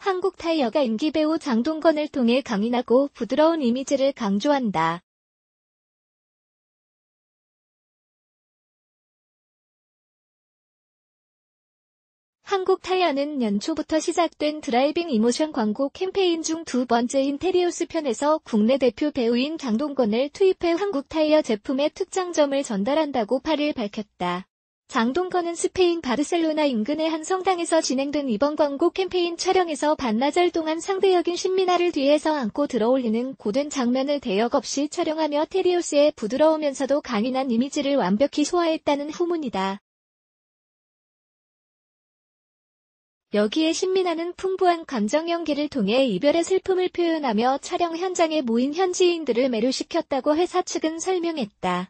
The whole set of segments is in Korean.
한국타이어가 인기 배우 장동건을 통해 강인하고 부드러운 이미지를 강조한다. 한국타이어는 연초부터 시작된 드라이빙 이모션 광고 캠페인 중 두 번째인 테리우스 편에서 국내 대표 배우인 장동건을 투입해 한국타이어 제품의 특장점을 전달한다고 8일 밝혔다. 장동건은 스페인 바르셀로나 인근의 한 성당에서 진행된 이번 광고 캠페인 촬영에서 반나절 동안 상대 역인 신민아를 뒤에서 안고 들어올리는 고된 장면을 대역 없이 촬영하며 테리우스의 부드러우면서도 강인한 이미지를 완벽히 소화했다는 후문이다. 여기에 신민아는 풍부한 감정 연기를 통해 이별의 슬픔을 표현하며 촬영 현장에 모인 현지인들을 매료시켰다고 회사 측은 설명했다.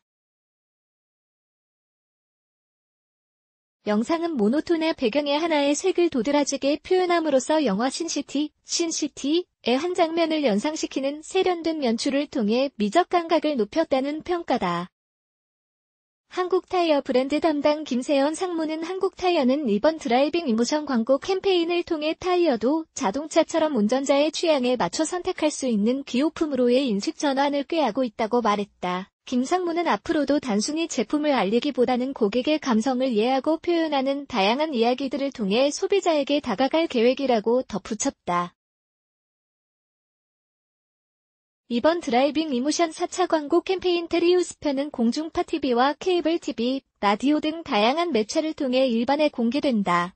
영상은 모노톤의 배경에 하나의 색을 도드라지게 표현함으로써 영화 신시티의 한 장면을 연상시키는 세련된 연출을 통해 미적 감각을 높였다는 평가다. 한국타이어 브랜드 담당 김세연 상무는 한국타이어는 이번 드라이빙 이모션 광고 캠페인을 통해 타이어도 자동차처럼 운전자의 취향에 맞춰 선택할 수 있는 기호품으로의 인식 전환을 꾀하고 있다고 말했다. 김 상무는 앞으로도 단순히 제품을 알리기보다는 고객의 감성을 이해하고 표현하는 다양한 이야기들을 통해 소비자에게 다가갈 계획이라고 덧붙였다. 이번 드라이빙 이모션 4차 광고 캠페인 테리우스 편은 공중파 TV와 케이블 TV, 라디오 등 다양한 매체를 통해 일반에 공개된다.